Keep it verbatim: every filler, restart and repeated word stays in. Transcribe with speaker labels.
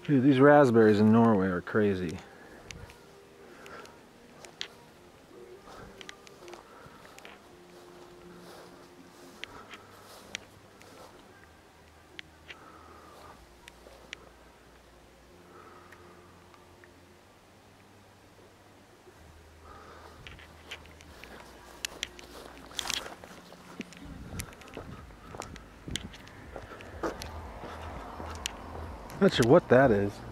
Speaker 1: Dude, these raspberries in Norway are crazy. Not sure what that is.